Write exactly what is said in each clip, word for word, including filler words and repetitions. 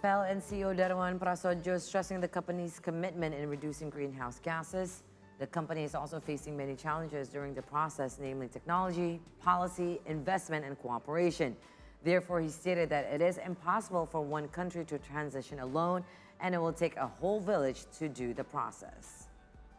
P L N C E O Darmawan Prasojo stressing the company's commitment in reducing greenhouse gases. The company is also facing many challenges during the process, namely technology, policy, investment, and cooperation. Therefore, he stated that it is impossible for one country to transition alone, and it will take a whole village to do the process.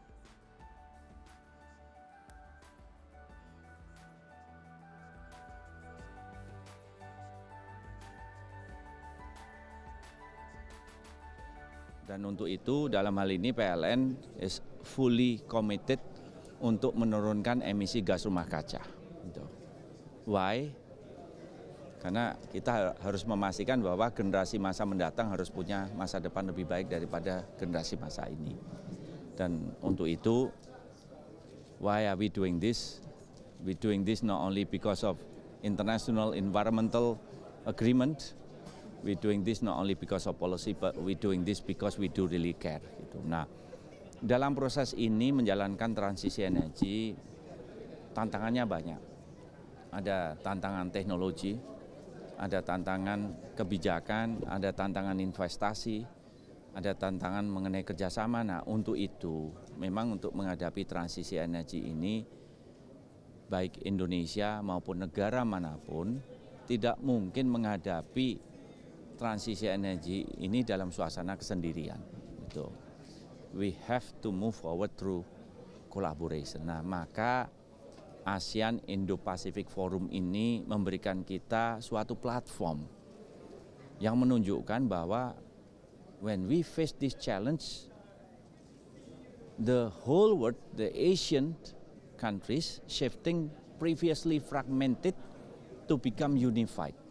Dan untuk itu dalam hal ini P L N is fully committed untuk menurunkan emisi gas rumah kaca. Why? Karena kita harus memastikan bahwa generasi masa mendatang harus punya masa depan lebih baik daripada generasi masa ini. Dan untuk itu, why are we doing this? We doing this not only because of international environmental agreement. We doing this not only because of policy, but we doing this because we do really care. Gitu. Nah, dalam proses ini menjalankan transisi energi, tantangannya banyak. Ada tantangan teknologi, ada tantangan kebijakan, ada tantangan investasi, ada tantangan mengenai kerjasama. Nah, untuk itu, memang untuk menghadapi transisi energi ini, baik Indonesia maupun negara manapun, tidak mungkin menghadapi transisi energi ini dalam suasana kesendirian. Gitu. We have to move forward through collaboration. Nah, maka ASEAN Indo-Pacific Forum ini memberikan kita suatu platform yang menunjukkan bahwa when we face this challenge, the whole world, the Asian countries shifting previously fragmented to become unified.